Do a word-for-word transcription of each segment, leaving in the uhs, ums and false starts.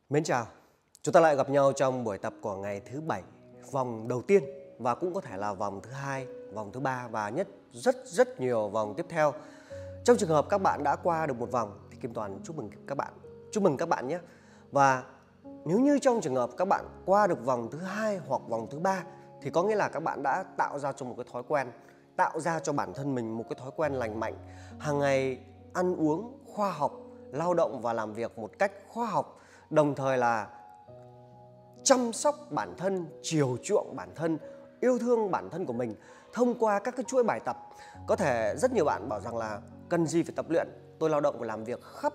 Mến chào, chúng ta lại gặp nhau trong buổi tập của ngày thứ bảy, vòng đầu tiên và cũng có thể là vòng thứ hai, vòng thứ ba và nhất rất rất nhiều vòng tiếp theo. Trong trường hợp các bạn đã qua được một vòng thì Kim Toàn chúc mừng các bạn, chúc mừng các bạn nhé. Và nếu như trong trường hợp các bạn qua được vòng thứ hai hoặc vòng thứ ba thì có nghĩa là các bạn đã tạo ra cho một cái thói quen, tạo ra cho bản thân mình một cái thói quen lành mạnh, hàng ngày ăn uống khoa học, lao động và làm việc một cách khoa học, đồng thời là chăm sóc bản thân, chiều chuộng bản thân, yêu thương bản thân của mình thông qua các cái chuỗi bài tập. Có thể rất nhiều bạn bảo rằng là cần gì phải tập luyện, tôi lao động và làm việc khắp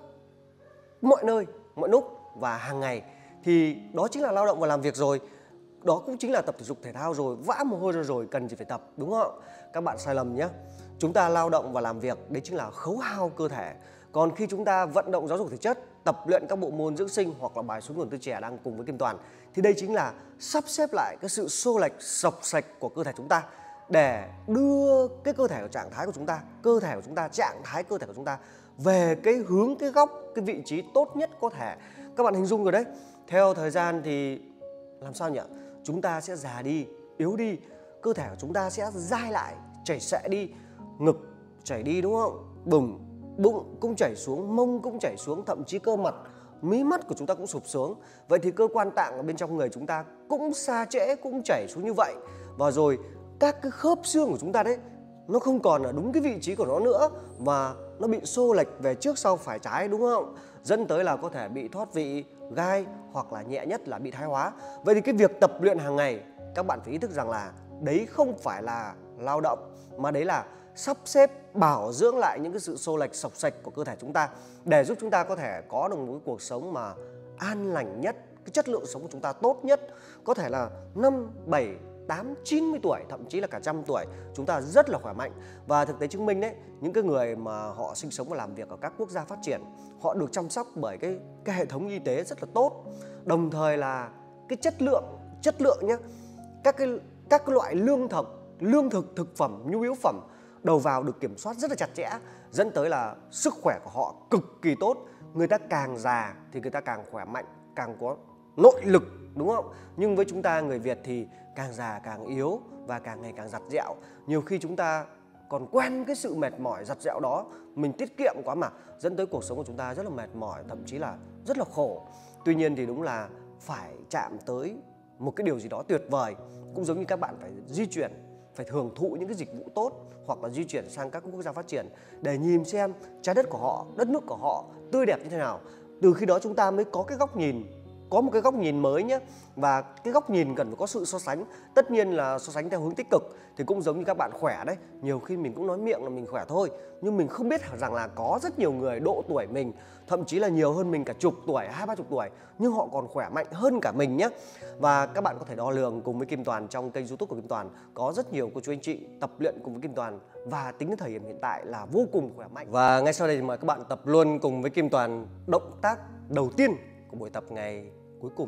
mọi nơi, mọi lúc và hàng ngày, thì đó chính là lao động và làm việc rồi. Đó cũng chính là tập thể dục thể thao rồi, vã mồ hôi ra rồi, cần gì phải tập, đúng không? Các bạn sai lầm nhé. Chúng ta lao động và làm việc, đấy chính là khấu hao cơ thể. Còn khi chúng ta vận động giáo dục thể chất, tập luyện các bộ môn dưỡng sinh hoặc là bài xuống nguồn tươi trẻ đang cùng với Kim Toàn, thì đây chính là sắp xếp lại cái sự xô lệch, sộc sạch của cơ thể chúng ta để đưa cái cơ thể của trạng thái của chúng ta, cơ thể của chúng ta, trạng thái cơ thể của chúng ta về cái hướng, cái góc, cái vị trí tốt nhất có thể. Các bạn hình dung rồi đấy. Theo thời gian thì làm sao nhỉ? Chúng ta sẽ già đi, yếu đi, cơ thể của chúng ta sẽ dai lại, chảy xệ đi, ngực chảy đi, đúng không? Bụng, bụng cũng chảy xuống, mông cũng chảy xuống, thậm chí cơ mặt, mí mắt của chúng ta cũng sụp xuống. Vậy thì cơ quan tạng ở bên trong người chúng ta cũng sa trễ, cũng chảy xuống như vậy. Và rồi các cái khớp xương của chúng ta đấy, nó không còn ở đúng cái vị trí của nó nữa và nó bị xô lệch về trước sau phải trái, đúng không? Dẫn tới là có thể bị thoát vị, gai hoặc là nhẹ nhất là bị thái hóa. Vậy thì cái việc tập luyện hàng ngày, các bạn phải ý thức rằng là đấy không phải là lao động, mà đấy là sắp xếp bảo dưỡng lại những cái sự xô lệch sộc sạch của cơ thể chúng ta để giúp chúng ta có thể có được một cái cuộc sống mà an lành nhất, cái chất lượng sống của chúng ta tốt nhất, có thể là năm, bảy, tám, chín mươi tuổi, thậm chí là cả trăm tuổi, chúng ta rất là khỏe mạnh. Và thực tế chứng minh đấy, những cái người mà họ sinh sống và làm việc ở các quốc gia phát triển, họ được chăm sóc bởi cái, cái hệ thống y tế rất là tốt. Đồng thời là cái chất lượng, chất lượng nhé, các cái, các cái loại lương thực, lương thực, thực phẩm, nhu yếu phẩm đầu vào được kiểm soát rất là chặt chẽ, dẫn tới là sức khỏe của họ cực kỳ tốt. Người ta càng già thì người ta càng khỏe mạnh, càng có nội lực, đúng không? Nhưng với chúng ta người Việt thì càng già càng yếu và càng ngày càng giặt dẹo. Nhiều khi chúng ta còn quen cái sự mệt mỏi giặt dẹo đó, mình tiết kiệm quá mà, dẫn tới cuộc sống của chúng ta rất là mệt mỏi, thậm chí là rất là khổ. Tuy nhiên thì đúng là phải chạm tới một cái điều gì đó tuyệt vời. Cũng giống như các bạn phải di chuyển, phải hưởng thụ những cái dịch vụ tốt hoặc là di chuyển sang các quốc gia phát triển để nhìn xem trái đất của họ, đất nước của họ tươi đẹp như thế nào. Từ khi đó chúng ta mới có cái góc nhìn, có một cái góc nhìn mới nhé. Và cái góc nhìn cần phải có sự so sánh. Tất nhiên là so sánh theo hướng tích cực. Thì cũng giống như các bạn khỏe đấy, nhiều khi mình cũng nói miệng là mình khỏe thôi, nhưng mình không biết rằng là có rất nhiều người độ tuổi mình, thậm chí là nhiều hơn mình cả chục tuổi, hai ba chục tuổi, nhưng họ còn khỏe mạnh hơn cả mình nhé. Và các bạn có thể đo lường cùng với Kim Toàn trong kênh YouTube của Kim Toàn. Có rất nhiều cô chú anh chị tập luyện cùng với Kim Toàn và tính đến thời điểm hiện tại là vô cùng khỏe mạnh. Và ngay sau đây thì mời các bạn tập luôn cùng với Kim Toàn động tác đầu tiên của buổi tập ngày cuối cùng.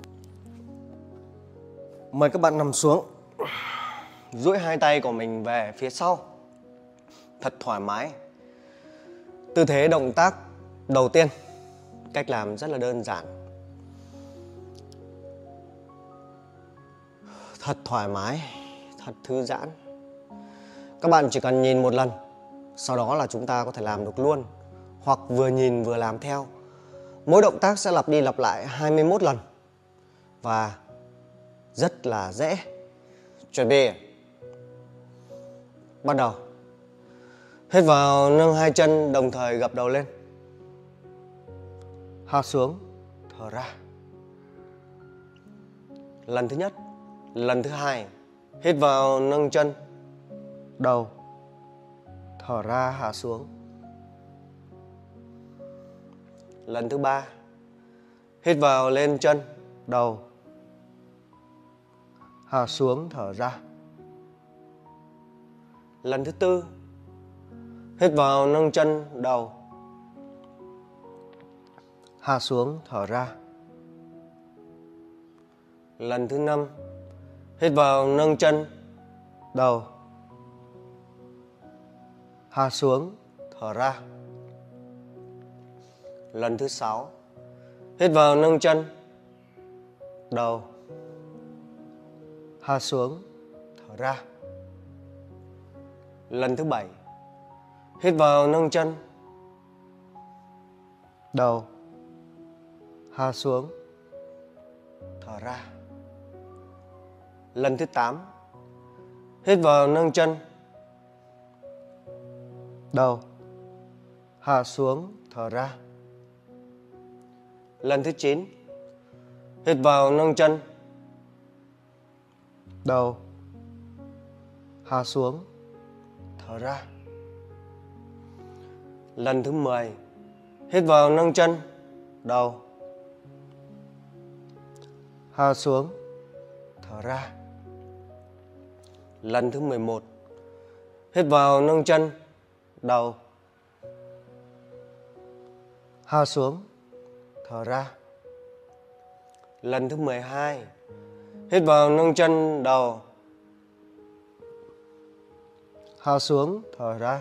Mời các bạn nằm xuống, duỗi hai tay của mình về phía sau thật thoải mái. Tư thế động tác đầu tiên, cách làm rất là đơn giản, thật thoải mái, thật thư giãn. Các bạn chỉ cần nhìn một lần, sau đó là chúng ta có thể làm được luôn, hoặc vừa nhìn vừa làm theo. Mỗi động tác sẽ lặp đi lặp lại hai mươi mốt lần và rất là dễ. Chuẩn bị, bắt đầu. Hít vào, nâng hai chân đồng thời gập đầu lên, hạ xuống, thở ra. Lần thứ nhất, lần thứ hai, hít vào, nâng chân, đầu, thở ra, hạ xuống. Lần thứ ba, hít vào, lên chân, đầu, hạ xuống, thở ra. Lần thứ tư, hít vào, nâng chân, đầu, hạ xuống, thở ra. Lần thứ năm, hít vào, nâng chân, đầu, hạ xuống, thở ra. Lần thứ sáu, hít vào, nâng chân, đầu, hạ xuống, thở ra. Lần thứ bảy, hít vào nâng chân, đầu, hạ xuống, thở ra. Lần thứ tám, hít vào nâng chân, đầu, hạ xuống, thở ra. Lần thứ chín, hít vào nâng chân, đầu, hạ xuống, thở ra. Lần thứ mười, hít vào nâng chân, đầu, hạ xuống, thở ra. Lần thứ mười một, hít vào nâng chân, đầu, hạ xuống, thở ra. Lần thứ mười hai, hít vào nâng chân, đầu, hạ xuống, thở ra.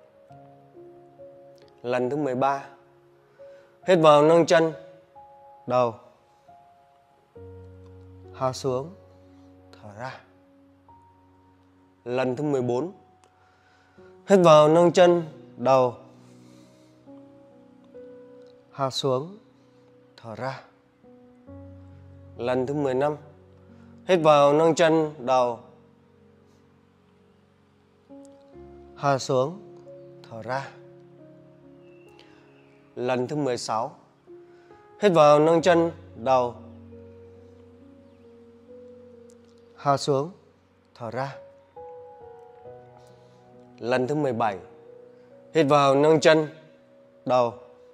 Lần thứ mười ba, hít vào nâng chân, đầu, hạ xuống, thở ra. Lần thứ mười bốn, hít vào nâng chân, đầu, hạ xuống, thở ra. Lần thứ mười lăm, hít vào nâng chân, đầu, hạ xuống, thở ra. Lần thứ mười sáu, hít vào nâng chân, đầu, hạ xuống, thở ra. Lần thứ mười bảy, hít vào nâng chân, đầu,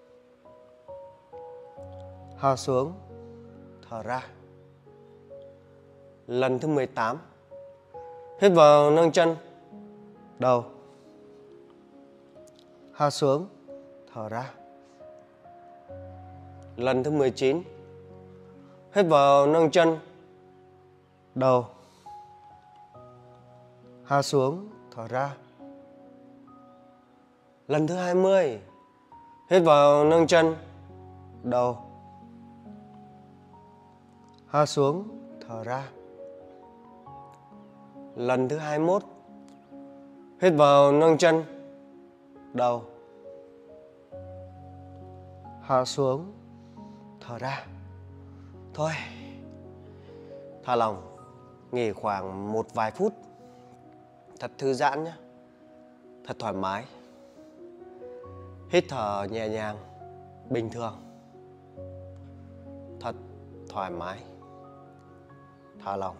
hạ xuống, thở ra. Lần thứ mười tám, hít vào nâng chân, đầu, hạ xuống, thở ra. Lần thứ mười chín, hít vào nâng chân, đầu, hạ xuống, thở ra. Lần thứ hai mươi, hít vào nâng chân, đầu, hạ xuống, thở ra. Lần thứ hai mươi mốt, hít vào nâng chân, đầu, hạ xuống, thở ra. Thôi, thả lỏng, nghỉ khoảng một vài phút. Thật thư giãn nhé, thật thoải mái. Hít thở nhẹ nhàng, bình thường. Thật thoải mái. Thả lỏng,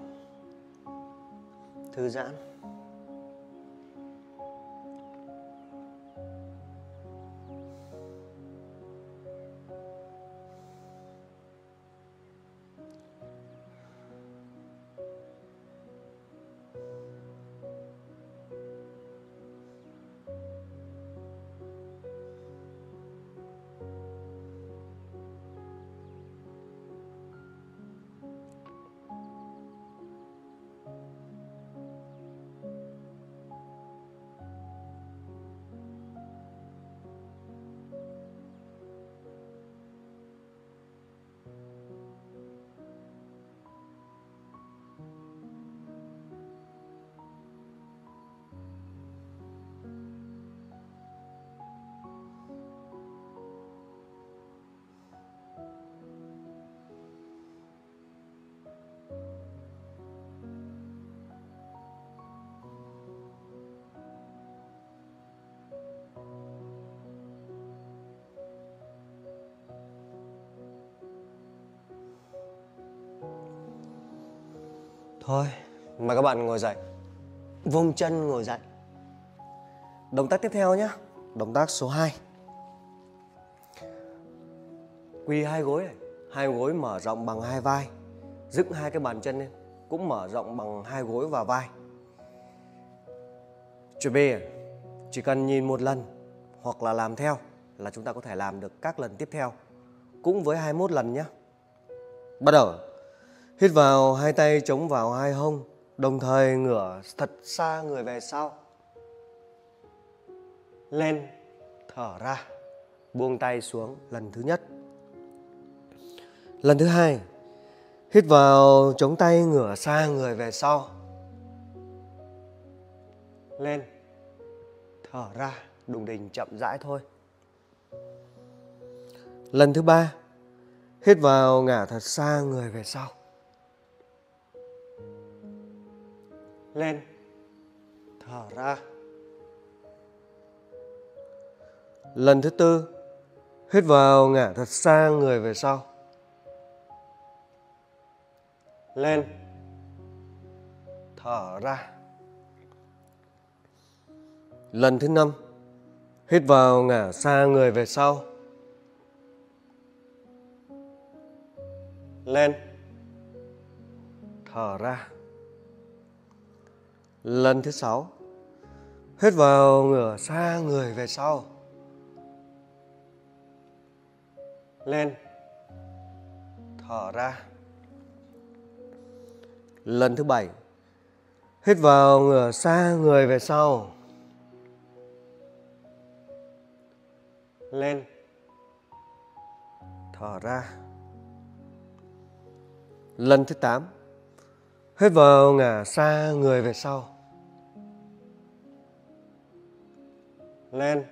thư giãn. Thôi, mời các bạn ngồi dậy. Vung chân ngồi dậy. Động tác tiếp theo nhé. Động tác số hai. Quỳ hai gối này. Hai gối mở rộng bằng hai vai. Dựng hai cái bàn chân lên, cũng mở rộng bằng hai gối và vai. Chuẩn bị. Chỉ cần nhìn một lần hoặc là làm theo là chúng ta có thể làm được các lần tiếp theo, cũng với hai mươi mốt lần nhé. Bắt đầu. Hít vào, hai tay chống vào hai hông, đồng thời ngửa thật xa người về sau. Lên, thở ra, buông tay xuống lần thứ nhất. Lần thứ hai, Hít vào, chống tay ngửa xa người về sau. Lên. Thở ra, đùng đỉnh chậm rãi thôi. Lần thứ ba. Hít vào, ngả thật xa người về sau. Lên. Thở ra. Lần thứ tư. Hít vào, ngả thật xa người về sau. Lên. Thở ra. Lần thứ năm. Hít vào, ngả xa người về sau. Lên. Thở ra. Lần thứ sáu. Hít vào, ngửa xa người về sau. Lên. Thở ra. Lần thứ bảy. Hít vào, ngửa xa người về sau. Lên. Thở ra. Lần thứ tám. Hít vào, ngả xa người về sau. Lên.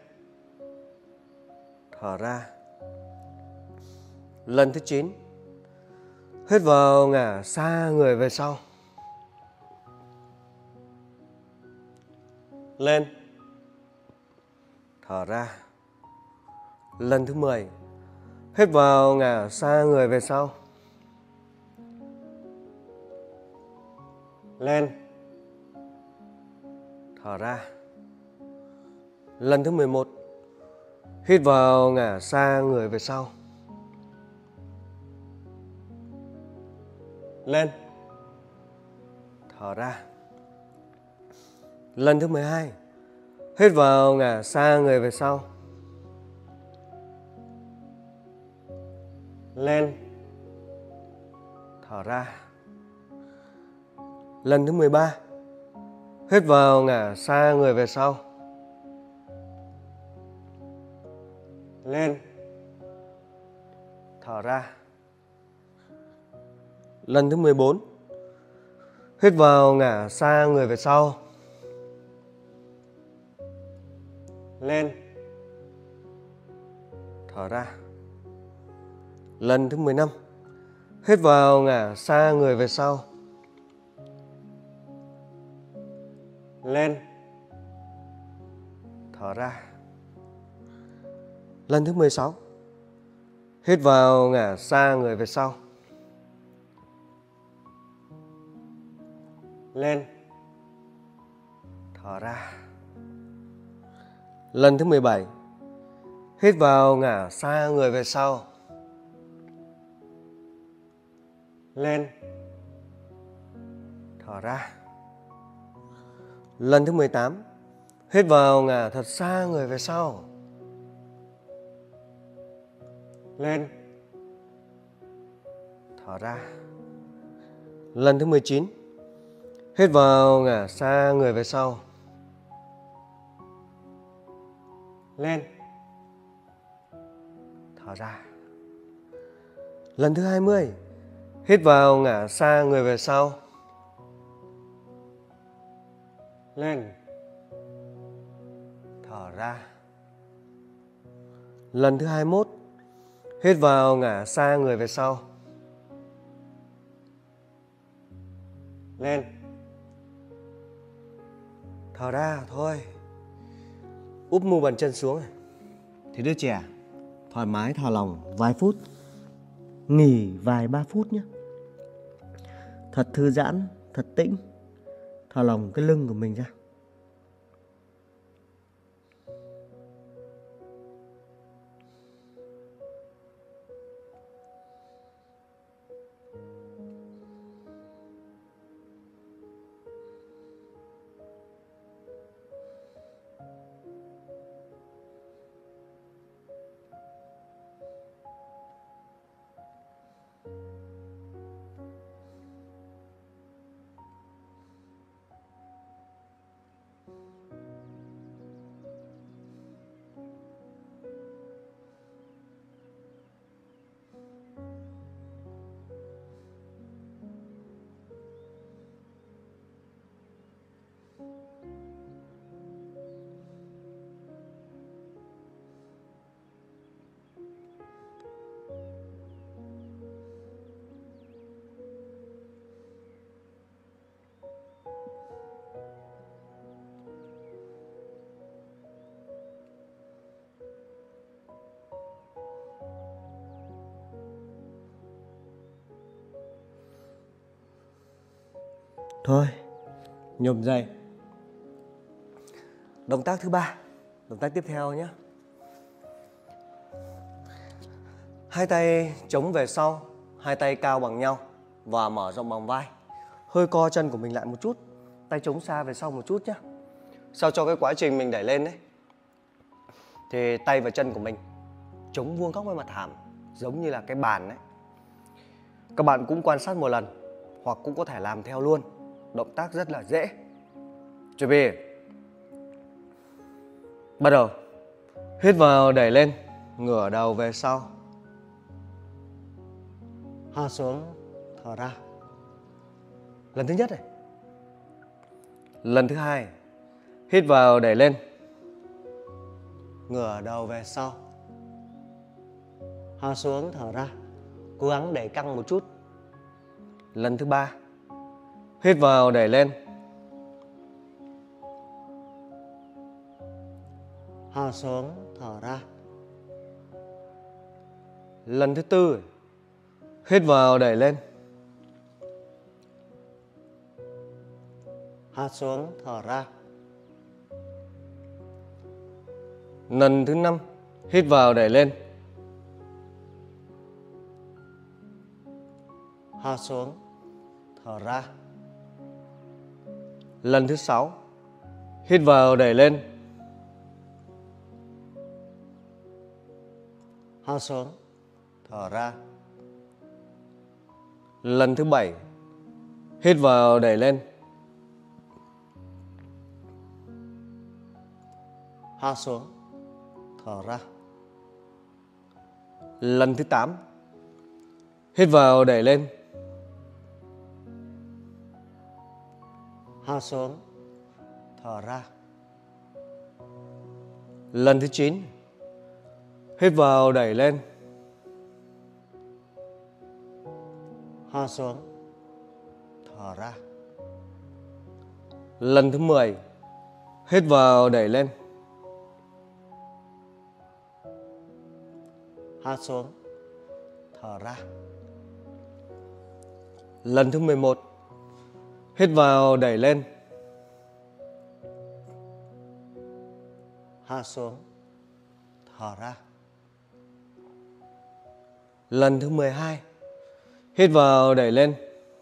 Thở ra. Lần thứ chín. Hít vào, ngả xa người về sau. Lên. Thở ra. Lần thứ mười. Hít vào, ngả xa người về sau. Lên. Thở ra. Lần thứ mười một. Hít vào, ngả xa người về sau. Lên. Thở ra. Lần thứ mười hai. Hít vào, ngả xa người về sau. Lên. Thở ra. Lần thứ mười ba. Hít vào, ngả xa người về sau. Lên. Thở ra. Lần thứ mười bốn. Hít vào, ngả xa người về sau. Lên. Thở ra. Lần thứ mười lăm. Hít vào, ngả xa người về sau. Lên. Thở ra. Lần thứ mười sáu. Hít vào, ngả xa người về sau. Lên. Thở ra. Lần thứ mười bảy. Hít vào, ngả xa người về sau. Lên. Thở ra. Lần thứ mười tám. Hít vào, ngả thật xa người về sau. Lên. Thở ra. Lần thứ mười chín. Hít vào, ngả xa người về sau. Lên. Thở ra. Lần thứ hai mươi. Hít vào, ngả xa người về sau. Lên. Thở ra. Lần thứ hai mươi mốt. Hít vào, ngả xa người về sau. Lên. Thở ra thôi. Úp mu bàn chân xuống. Thì đứa trẻ thoải mái thả lỏng vài phút. Nghỉ vài ba phút nhé. Thật thư giãn, thật tĩnh. Thả lỏng cái lưng của mình ra. Thôi, nhổm dậy. Động tác thứ ba, động tác tiếp theo nhé. Hai tay chống về sau, hai tay cao bằng nhau và mở rộng vòng vai. Hơi co chân của mình lại một chút, tay chống xa về sau một chút nhé. Sao cho cái quá trình mình đẩy lên đấy thì tay và chân của mình chống vuông góc với mặt hàm, giống như là cái bàn đấy. Các bạn cũng quan sát một lần hoặc cũng có thể làm theo luôn. Động tác rất là dễ. Chuẩn bị. Bắt đầu. Hít vào đẩy lên, ngửa đầu về sau. Hạ xuống, thở ra. Lần thứ nhất này. Lần thứ hai. Hít vào đẩy lên, ngửa đầu về sau. Hạ xuống, thở ra. Cố gắng đẩy căng một chút. Lần thứ ba. Hít vào đẩy lên, hạ xuống, thở ra. Lần thứ tư. Hít vào đẩy lên, hạ xuống, thở ra. Lần thứ năm. Hít vào đẩy lên, hạ xuống, thở ra. Lần thứ sáu. Hít vào đẩy lên, hạ xuống, thở ra. Lần thứ bảy. Hít vào đẩy lên, hạ xuống, thở ra. Lần thứ tám. Hít vào đẩy lên, hạ xuống, thở ra. Lần thứ chín. Hít vào đẩy lên, hạ xuống, thở ra. Lần thứ mười. Hít vào đẩy lên, hạ xuống, thở ra. Lần thứ mười một. Hít vào đẩy lên, hạ xuống, thở ra. Lần thứ mười hai. Hít vào đẩy lên,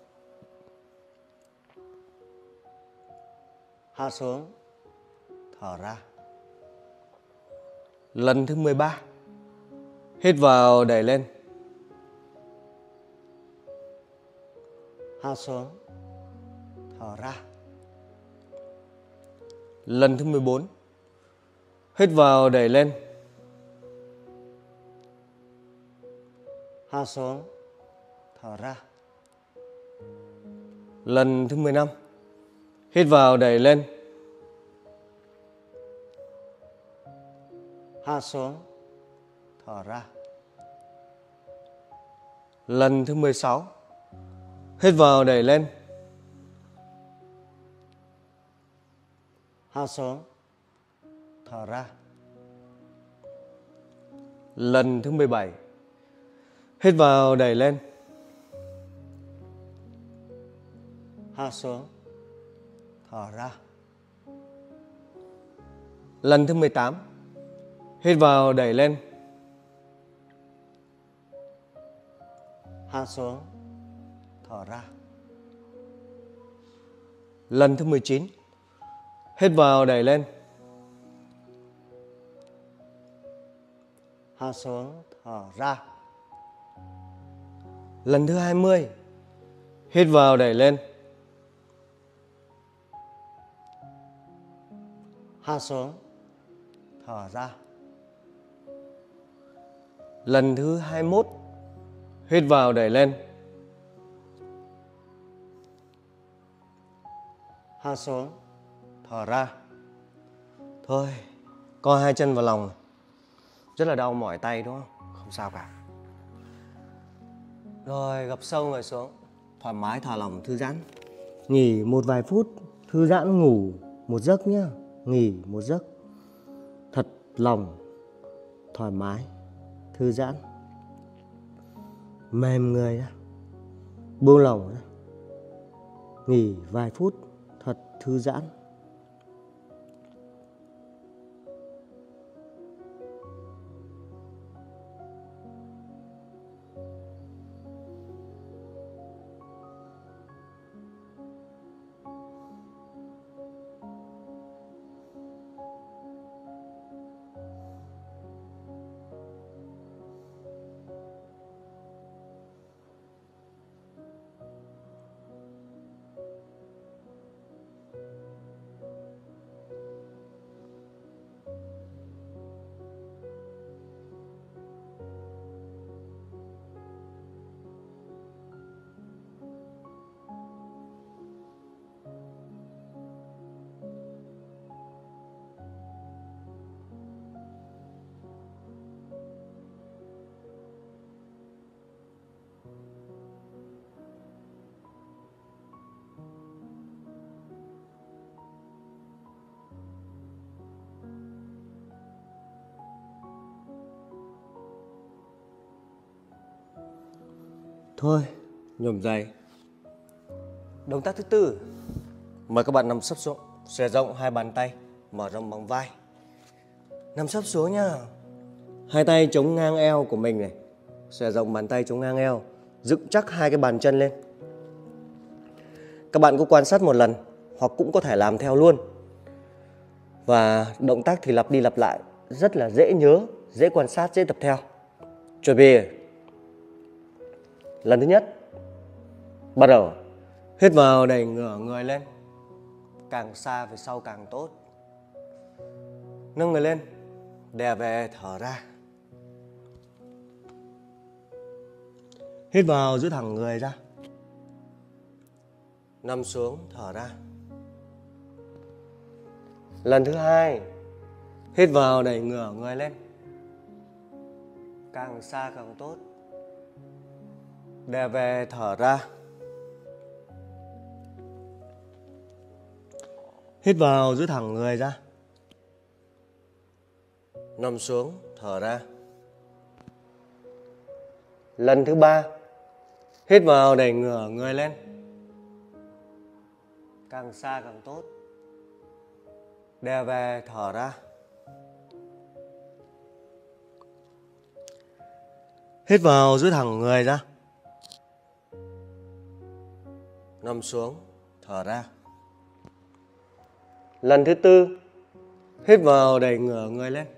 hạ xuống, thở ra. Lần thứ mười ba. Hít vào đẩy lên, hạ xuống, thở ra. Lần thứ mười bốn. Hít vào đẩy lên, hạ xuống, thở ra. Lần thứ mười lăm. Hít vào đẩy lên, hạ xuống, thở ra. Lần thứ mười sáu. Hít vào đẩy lên, hạ xuống, thở ra. Lần thứ mười bảy. Hít vào đẩy lên, hạ xuống, thở ra. Lần thứ mười tám. Hít vào đẩy lên, hạ xuống, thở ra. Lần thứ mười chín. Hít vào đẩy lên, hạ xuống, thở ra. Lần thứ hai mươi. Hít vào đẩy lên, hạ xuống, thở ra. Lần thứ hai mươi mốt. Hít vào đẩy lên, hạ xuống, thở ra. Thôi, co hai chân vào lòng. Rất là đau mỏi tay đúng không? Không sao cả. Rồi gập sâu người xuống, thoải mái thả lỏng thư giãn. Nghỉ một vài phút, thư giãn ngủ một giấc nhá. Nghỉ một giấc thật lòng, thoải mái, thư giãn. Mềm người ra, buông lỏng ra. nghỉ vài phút thật thư giãn. Thôi, nhổm dậy. Động tác thứ tư, mời các bạn nằm sấp xuống, xòe rộng hai bàn tay, mở rộng bằng vai. Nằm sấp xuống nhá. Hai tay chống ngang eo của mình này, xòe rộng bàn tay chống ngang eo, dựng chắc hai cái bàn chân lên. Các bạn cứ quan sát một lần, hoặc cũng có thể làm theo luôn. Và động tác thì lặp đi lặp lại, rất là dễ nhớ, dễ quan sát, dễ tập theo. Chuẩn bị. Lần thứ nhất, bắt đầu. Hít vào đẩy ngửa người lên, càng xa về sau càng tốt. Nâng người lên, đè về thở ra. Hít vào giữ thẳng người ra. Nằm xuống thở ra. Lần thứ hai, hít vào đẩy ngửa người lên, càng xa càng tốt. Đè về thở ra. Hít vào giữ thẳng người ra. Nằm xuống thở ra. Lần thứ ba, hít vào đẩy ngửa người lên, càng xa càng tốt. Đè về thở ra. Hít vào giữ thẳng người ra. Nằm xuống thở ra. Lần thứ tư, hít vào đẩy ngửa người lên,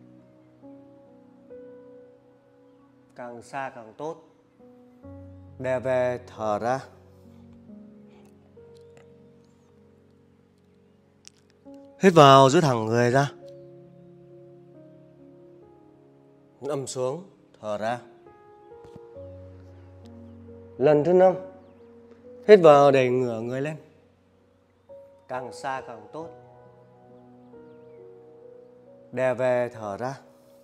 càng xa càng tốt. Đè về thở ra. Hít vào giữ thẳng người ra. Nằm xuống thở ra. Lần thứ năm, hít vào đẩy ngửa người lên, càng xa càng tốt. Đè về thở ra.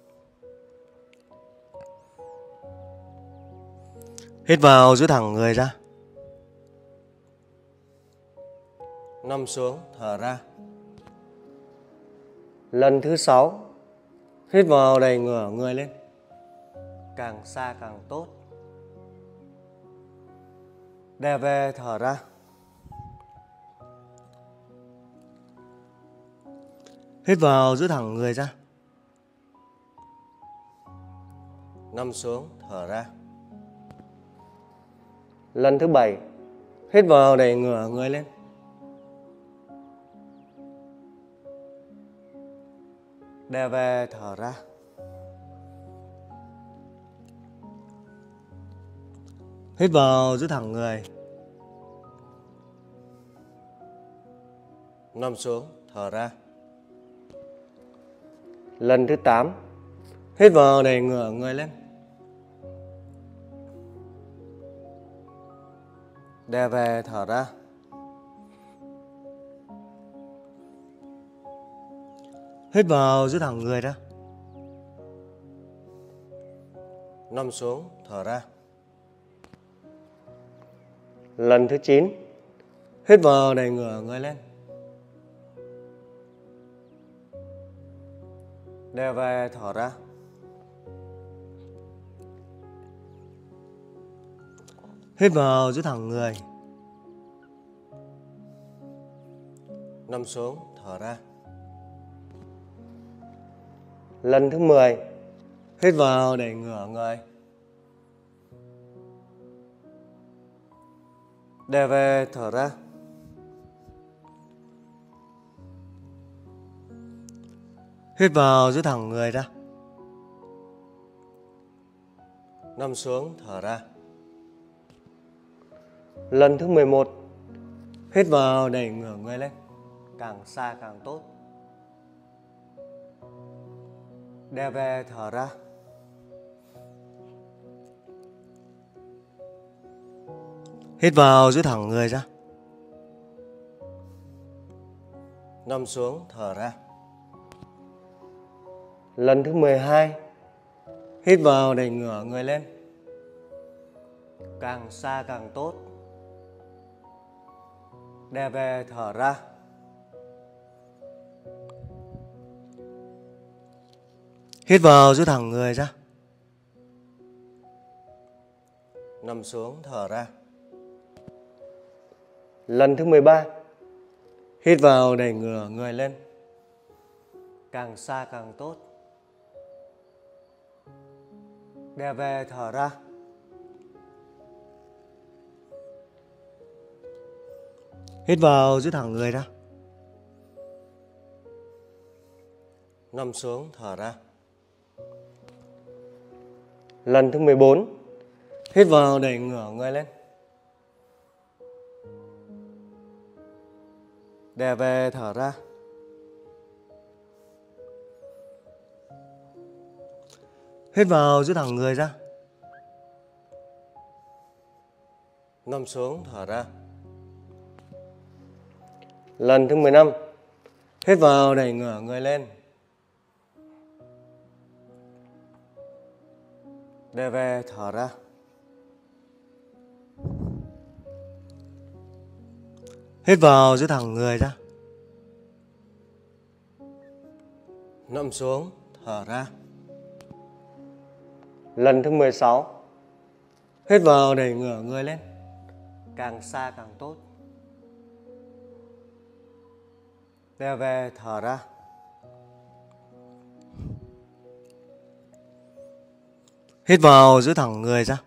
Hít vào giữ thẳng người ra. Nằm xuống thở ra. Lần thứ sáu, hít vào đẩy ngửa người lên, càng xa càng tốt. Đè về thở ra. Hít vào giữ thẳng người ra. Nằm xuống thở ra. Lần thứ bảy, hít vào đẩy ngửa người lên, đè về thở ra. Hít vào giữ thẳng người. Nằm xuống thở ra. Lần thứ tám, hít vào đẩy ngửa người lên, đè về thở ra. Hít vào giữ thẳng người ra. Nằm xuống thở ra. Lần thứ chín, hít vào đẩy ngửa người lên, đè về thở ra. Hít vào giữ thẳng người. Nằm xuống, thở ra. Lần thứ mười. Hít vào để ngửa người. Đè về, thở ra. Hít vào, giữ thẳng người ra. Nằm xuống, thở ra. Lần thứ mười một. Hít vào, đẩy ngửa người lên. Càng xa càng tốt. Đè về, thở ra. Hít vào, giữ thẳng người ra. Nằm xuống, thở ra. Lần thứ mười hai. Hít vào, đẩy ngửa người lên. Càng xa càng tốt. Đè về, thở ra. Hít vào, giữ thẳng người ra. Nằm xuống, thở ra. Lần thứ mười ba. Hít vào, đẩy ngửa người lên. Càng xa càng tốt. Đè về, thở ra. Hít vào, giữ thẳng người ra. Nằm xuống, thở ra. Lần thứ mười bốn. Hít vào, đẩy ngửa người lên. Đè về, thở ra. Hít vào, giữ thẳng người ra. Nằm xuống, thở ra. Lần thứ mười lăm. Hít vào, đẩy ngửa người lên. Đè về, thở ra. Hít vào, giữ thẳng người ra. Nằm xuống, thở ra. Lần thứ mười sáu. Hít vào, đẩy ngửa người lên. Càng xa càng tốt. Đè về, thở ra. Hít vào, giữ thẳng người ra.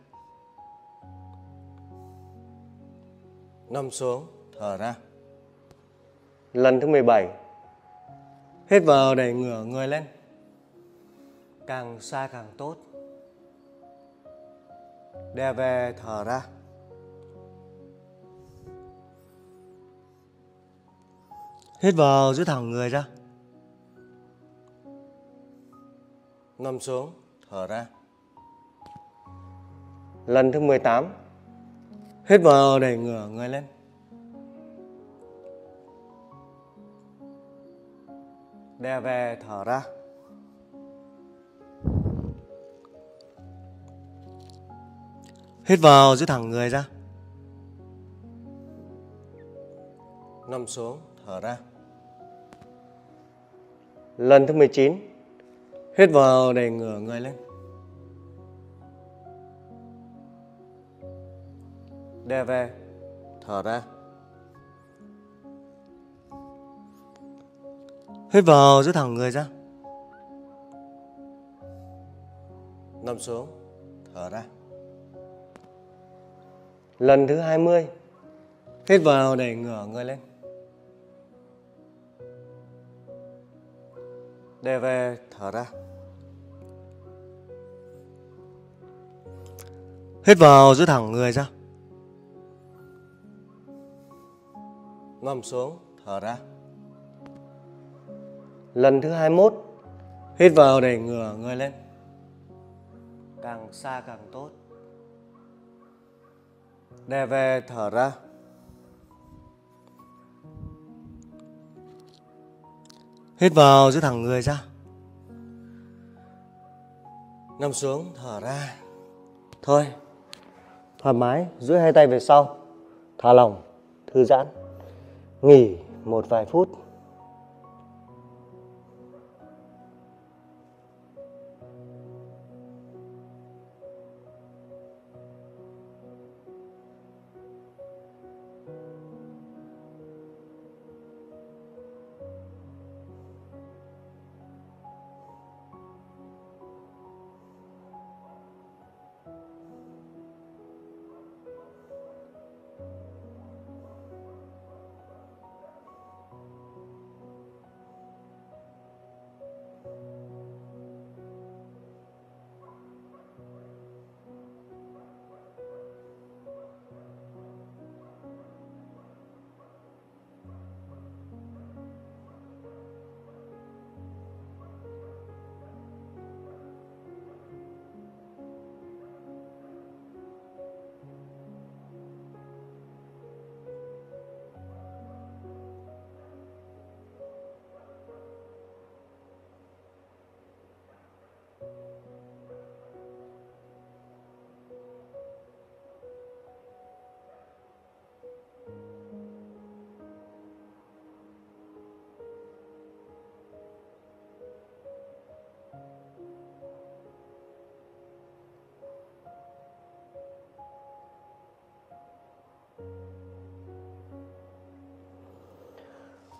Nằm xuống, thở ra. Lần thứ mười bảy. Hít vào, đẩy ngửa người lên. Càng xa càng tốt. Đè về, thở ra. Hít vào, giữ thẳng người ra. Nằm xuống, thở ra. Lần thứ mười tám. Hít vào, đẩy ngửa người lên. Đè về, thở ra. Hít vào, giữ thẳng người ra. Nằm xuống, thở ra. Lần thứ mười chín. Hít vào, đẩy ngửa người lên. Đè về, thở ra. Hít vào, giữ thẳng người ra. Nằm xuống, thở ra. Lần thứ hai mươi. Hít vào, đẩy ngửa người lên. Đè về, thở ra. Hít vào, giữ thẳng người ra. Nằm xuống, thở ra. Lần thứ hai mươi mốt. Hít vào, đẩy ngửa người lên. Càng xa càng tốt. Đè về, thở ra. Hít vào, giữ thẳng người ra. Nằm xuống, thở ra. Thôi, thoải mái, duỗi hai tay về sau. Thả lỏng, thư giãn. Nghỉ một vài phút.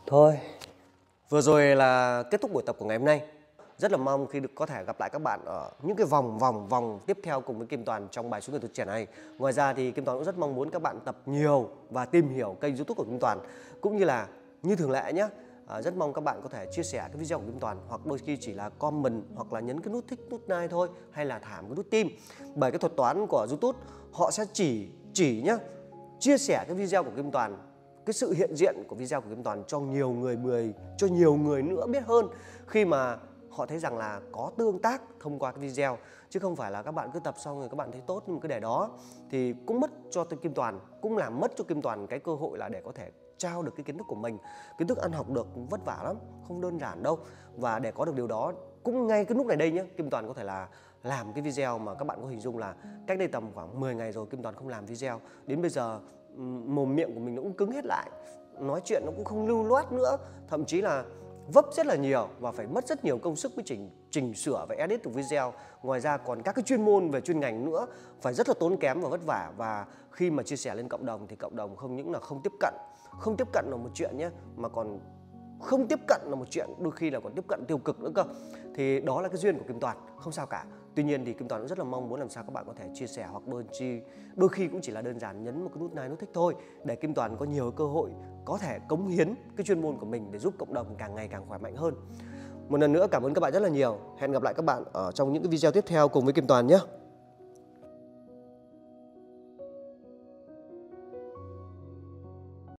Thôi, vừa rồi là kết thúc buổi tập của ngày hôm nay. Rất là mong khi được có thể gặp lại các bạn ở những cái vòng vòng vòng tiếp theo cùng với Kim Toàn trong bài Số Người Tuổi Trẻ này. Ngoài ra thì Kim Toàn cũng rất mong muốn các bạn tập nhiều và tìm hiểu kênh YouTube của Kim Toàn. Cũng như là như thường lệ nhé, à, rất mong các bạn có thể chia sẻ cái video của Kim Toàn, hoặc đôi khi chỉ là comment hoặc là nhấn cái nút thích, nút like thôi, hay là thả một cái nút tim. Bởi cái thuật toán của YouTube họ sẽ chỉ chỉ nhá, chia sẻ cái video của Kim Toàn, cái sự hiện diện của video của Kim Toàn cho nhiều người người cho nhiều người nữa biết hơn, khi mà họ thấy rằng là có tương tác thông qua cái video, chứ không phải là các bạn cứ tập xong rồi các bạn thấy tốt nhưng mà cứ để đó thì cũng mất cho Kim Toàn, cũng làm mất cho Kim Toàn cái cơ hội là để có thể trao được cái kiến thức của mình. Kiến thức ăn học được vất vả lắm, không đơn giản đâu. Và để có được điều đó, cũng ngay cái lúc này đây nhé, Kim Toàn có thể là làm cái video mà các bạn có hình dung là cách đây tầm khoảng mười ngày rồi Kim Toàn không làm video. Đến bây giờ mồm miệng của mình nó cũng cứng hết lại, nói chuyện nó cũng không lưu loát nữa, thậm chí là vấp rất là nhiều và phải mất rất nhiều công sức mới chỉnh chỉnh sửa và edit được video. Ngoài ra còn các cái chuyên môn về chuyên ngành nữa phải rất là tốn kém và vất vả. Và khi mà chia sẻ lên cộng đồng thì cộng đồng không những là không tiếp cận, không tiếp cận là một chuyện nhé, mà còn không tiếp cận là một chuyện, đôi khi là còn tiếp cận tiêu cực nữa cơ. Thì đó là cái duyên của Kim Toàn, không sao cả. Tuy nhiên thì Kim Toàn cũng rất là mong muốn làm sao các bạn có thể chia sẻ, hoặc đôi chi đôi khi cũng chỉ là đơn giản nhấn một cái nút like, nút thích thôi, để Kim Toàn có nhiều cơ hội có thể cống hiến cái chuyên môn của mình để giúp cộng đồng càng ngày càng khỏe mạnh hơn. Một lần nữa cảm ơn các bạn rất là nhiều. Hẹn gặp lại các bạn ở trong những cái video tiếp theo cùng với Kim Toàn nhé.